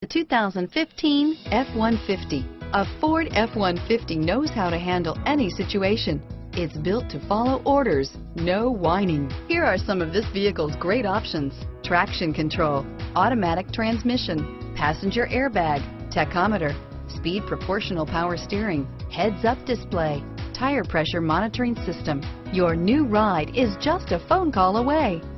The 2015 F-150. A Ford F-150 knows how to handle any situation. It's built to follow orders, no whining. Here are some of this vehicle's great options: traction control, automatic transmission, passenger airbag, tachometer, speed proportional power steering, heads-up display, tire pressure monitoring system. Your new ride is just a phone call away.